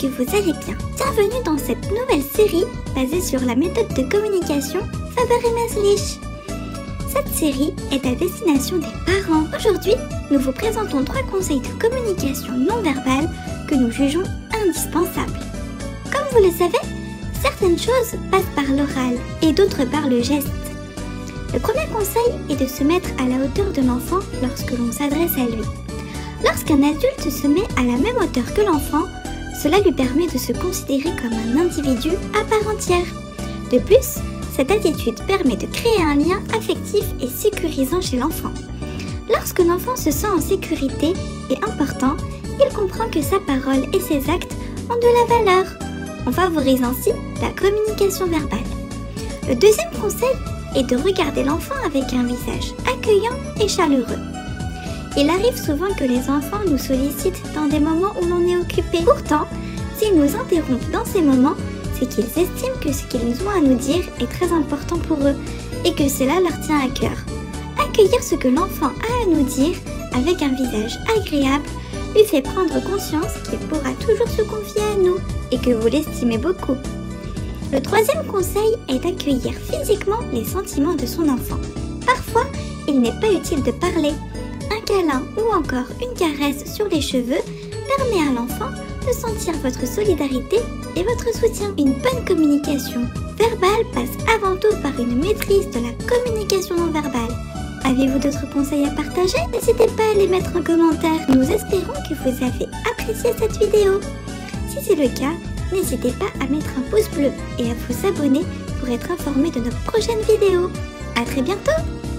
que vous allez bien. Bienvenue dans cette nouvelle série basée sur la méthode de communication Faber-Mezlich. Cette série est à destination des parents. Aujourd'hui, nous vous présentons 3 conseils de communication non verbale que nous jugeons indispensables. Comme vous le savez, certaines choses passent par l'oral et d'autres par le geste. Le premier conseil est de se mettre à la hauteur de l'enfant lorsque l'on s'adresse à lui. Lorsqu'un adulte se met à la même hauteur que l'enfant, cela lui permet de se considérer comme un individu à part entière. De plus, cette attitude permet de créer un lien affectif et sécurisant chez l'enfant. Lorsque l'enfant se sent en sécurité et important, il comprend que sa parole et ses actes ont de la valeur. On favorise ainsi la communication verbale. Le deuxième conseil est de regarder l'enfant avec un visage accueillant et chaleureux. Il arrive souvent que les enfants nous sollicitent dans des moments où l'on est occupé. Pourtant, s'ils nous interrompent dans ces moments, c'est qu'ils estiment que ce qu'ils ont à nous dire est très important pour eux et que cela leur tient à cœur. Accueillir ce que l'enfant a à nous dire avec un visage agréable lui fait prendre conscience qu'il pourra toujours se confier à nous et que vous l'estimez beaucoup. Le troisième conseil est d'accueillir physiquement les sentiments de son enfant. Parfois, il n'est pas utile de parler. Un câlin ou encore une caresse sur les cheveux permet à l'enfant de sentir votre solidarité et votre soutien. Une bonne communication verbale passe avant tout par une maîtrise de la communication non verbale. Avez-vous d'autres conseils à partager? N'hésitez pas à les mettre en commentaire. Nous espérons que vous avez apprécié cette vidéo. Si c'est le cas, n'hésitez pas à mettre un pouce bleu et à vous abonner pour être informé de nos prochaines vidéos. À très bientôt!